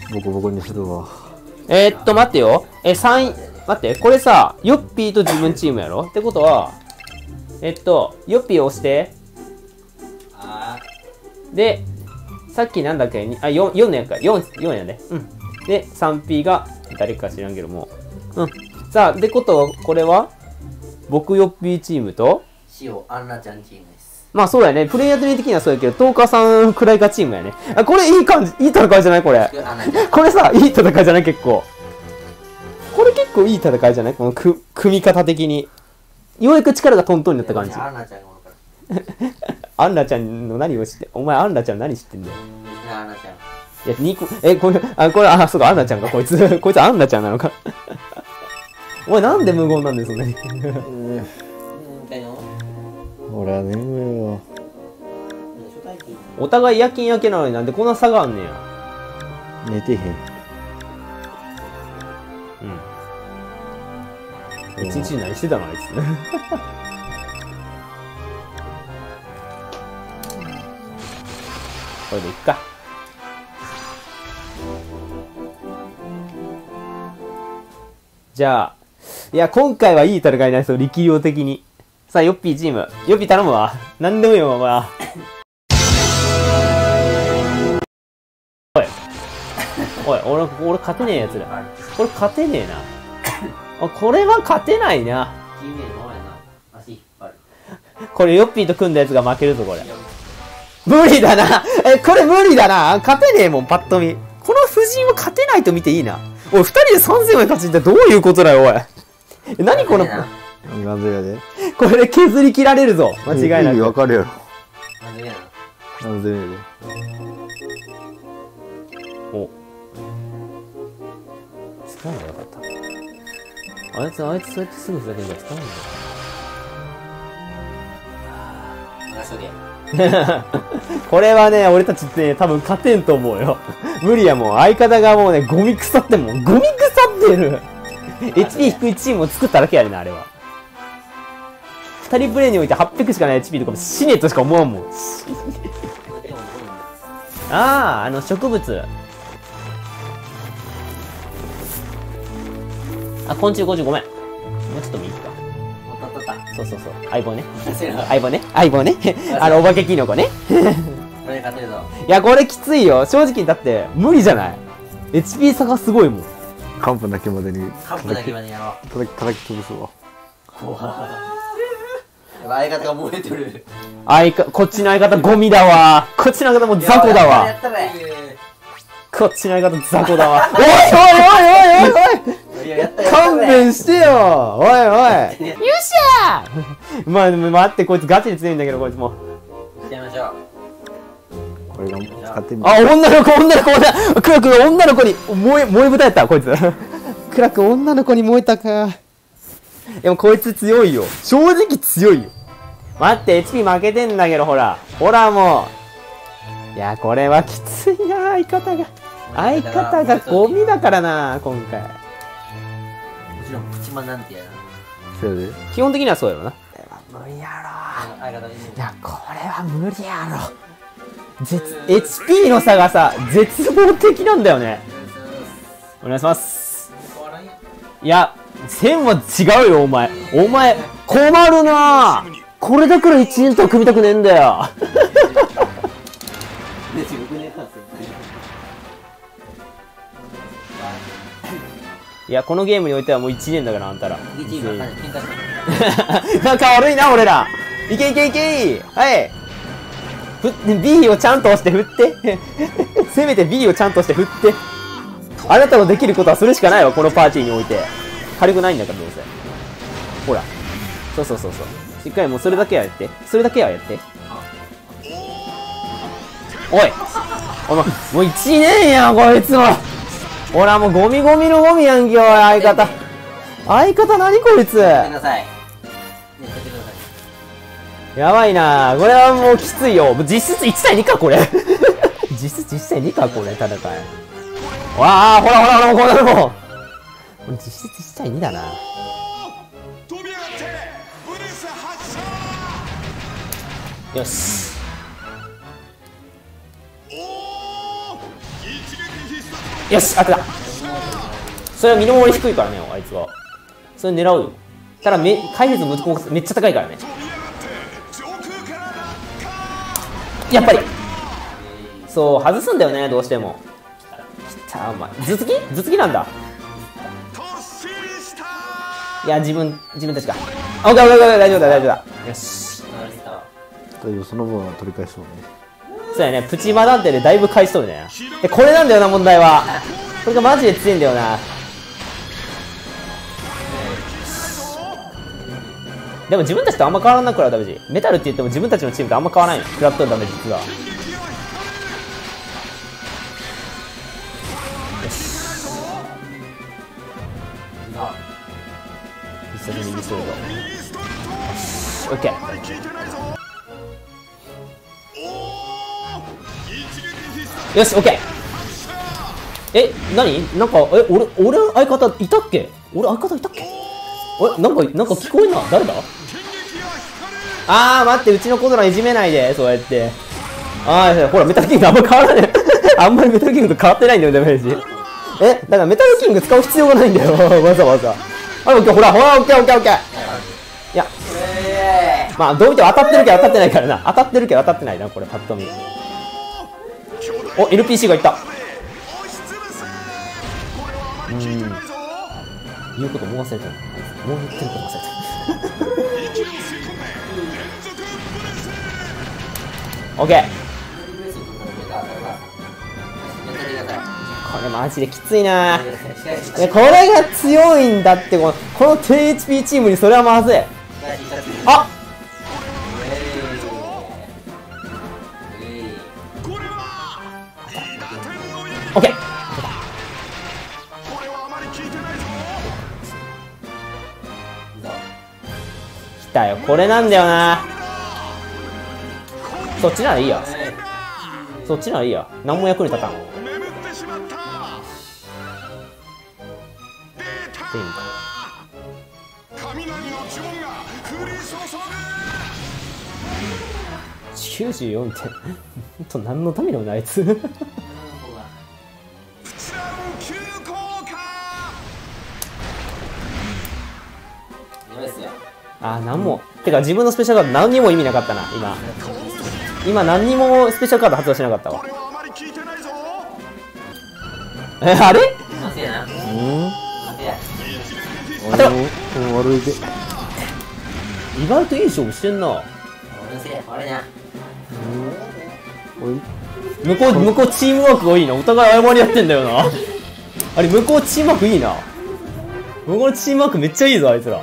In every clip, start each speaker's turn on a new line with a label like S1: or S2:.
S1: ボコボコにするわ。
S2: 待ってよ。待って、これさ、ヨッピーと自分チームやろってことは、ヨッピーを押して。で、さっきなんだっけ、4のやか、4やね。うん。で、3P が誰か知らんけども。うん。さあ、ってことは、これは僕ヨッピーチームと、
S3: 塩、アンナちゃんチームです。
S2: まあそうだよね。プレイヤー的にはそうやけど、トーカーさんくらいかチームやね。あ、これいい感じ、いい戦いじゃないこれ。これさ、いい戦いじゃない結構。これ結構いい戦いじゃないこの組み方的に。ようやく力がトントンになった感じ。
S3: アンナちゃんがおるから。
S2: アンナちゃんの何を知って、お前アンナちゃん何知ってんだよ。
S3: アンナちゃん。
S2: いや、これ、そうか、アンナちゃんか、こいつ。こいつアンナちゃんなのか。お前なんで無言なんですね。
S1: 俺は眠いよ。
S2: お互い夜勤明けなのになんでこんな差があんねや。
S1: 寝てへん。
S2: うん。一日何してたのあいつ。これでいっか。じゃあ、いや、今回はいい戦いになりそう、力量的に。さあ、ヨッピーチーム。ヨッピー頼むわ。なんでもいいよ、お前。おい、俺勝てねえやつだ。これ勝てねえな。これは勝てないな。これヨッピーと組んだやつが負けるぞ、これ。無理だな。これ無理だな。勝てねえもん、パッと見。この布陣は勝てないと見ていいな。おい、二人で3000円勝ちってどういうことだよ、おい。何この、
S1: なんでやで。
S2: これで削り切られるぞ。間違いなく。
S1: わかるやろ。
S3: なんでや
S1: なんでやで。
S2: お。使うのよかった。あいつそうやってすぐふざけるから使うんだよ。これはね、俺たちってね、多分勝てんと思うよ。無理やもん。相方がもうね、ゴミ腐ってもう、ゴミ腐ってる。HP 低いチームを作っただけやでな、あれは。二人プレイにおいて800しかない HP とかも死ねとしか思わんもん。植物。昆虫50ごめん。もうちょっと見いいか。そう。相棒ね。お化けキノコね。いや、これきついよ。正直だって、無理じゃない。HP 差がすごいもん。
S1: カンプだけまでに
S3: カンプだけまでやろう。
S1: 叩き潰すわ。
S3: 相方が燃えてる。
S2: こっちの相方ゴミだわ。こっちの相方も雑魚だわ。こっちの相方雑魚だわ。おい勘弁してよ。おいよっしゃー。まあ、待って、こいつガチで強いんだけど、こいつも。
S3: やめましょう。
S1: これが使ってみる。
S2: 女の子クラ君女の子に燃え豚やった、こいつ。クラ君女の子に燃えたか。でもこいつ強いよ。正直強いよ。待って、HP 負けてんだけど、ほらもう。いや、これはきついな、相方がゴミだからな、今回。
S3: もちろん、プチマンなんてやな。
S1: そうやで。
S2: 基本的にはそうやろな。無理やろ。いや、これは無理やろ。HP の差がさ、絶望的なんだよね。お願いします。いや、1000は違うよ、お前。困るなぁ。これだから1年とは組みたくねえんだよ。いや、このゲームにおいてはもう1年だから、あんたら。なんか悪いな、俺ら。いけはい。B をちゃんと押して振って。せめて B をちゃんとして振って。あなたのできることはそれしかないわ、このパーティーにおいて。軽くないんだから、どうせ。ほら。そう。しっかりもうそれだけはやって。おいもう1年やん、こいつも。ほら、もうゴミのゴミやんけ、おい、相方何こいつ。やばいなぁ。これはもうきついよ。実質1対2か、これ。実質1対2か、これ、戦い。わあ、ほら、こんなの。実質1対2だな。よし。 よし当てた。それは身の回り低いからねあいつは。それ狙うよ。ただ回避率めっちゃ高いからね。やっぱりそう外すんだよねどうしても。きたお前頭突きなんだ。いや自分たちがオッケーオッケーオッケー大丈夫だ大丈夫だ。よし
S1: 大丈夫、その分は取り返そうね。
S2: そうやねプチマダンテでだいぶ返しとるね。これなんだよな問題は。これがマジで強いんだよな。でも自分たちとあんま変わらなくなるダメージ。メタルって言っても自分たちのチームとあんま変わらないの。食らっとるダメージ実は。よし必殺にミスるぞ。よしオッケー。よしオッケー。え何なんか俺相方いたっけ。俺相方いたっけ。なんか聞こえんな。誰だ。あー待ってうちのコドラいじめないでそうやって。ああほらメタルキングあんま変わらないあんまりメタルキングと変わってないんだよダメージ。だからメタルキング使う必要がないんだよわざわざ。あオッケーほらオッケーオッケーオッケー。いやまあどう見ても当たってるけど当たってないからな。当たってるけど当たってないなこれパッと見。お LPC がいった。言うこともう忘れてる。もう言ってること忘れてるオッケー。これマジできついな。これが強いんだってこの低 HP チームにそれはまずい。あオッケー来たよ。これなんだよな。そっちならいいや。そっちならいいや。何も役に立たん。94点ほんと何のためにもないあいつあ、なんもてか自分のスペシャルカード何にも意味なかったな。今何にもスペシャルカード発動しなかったわ。あれ当てろ。
S1: 悪いで
S2: 意外といい勝負してんな。向こうチームワークがいいな。お互い謝り合ってんだよなあれ向こうチームワークいいな。向こうのチームワークめっちゃいいぞあいつら。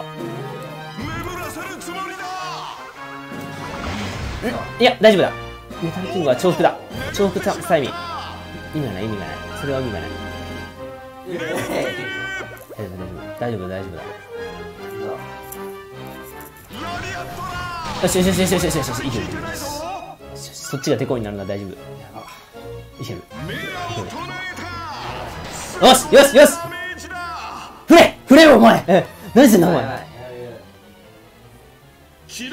S2: いや大丈夫だ。メタルキングは重複だ。重複催眠意味がないそれは意味がない。大丈夫だ。よしいいよそっちがテコになるのは大丈夫。いけるよし振れよお前。何してんだお前。よし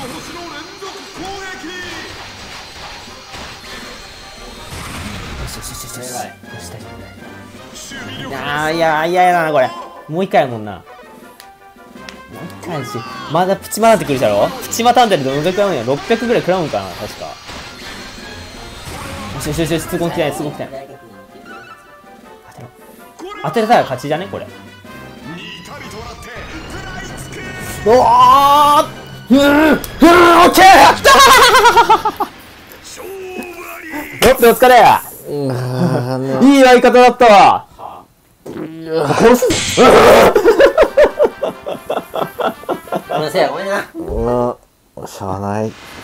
S2: いや嫌だなこれ。もう一回やもんな。もう一回やしまだプチマナってくるじゃろ。プチマタンテルどのぐらい食らうんや。600ぐらい食らうんかな確か。よしすごく来たい当てれたら勝ちじゃねこれ。おーオッケーやったーロッテお疲れや。いい相方だったわ。殺す
S3: ごめんな。
S1: しゃあない。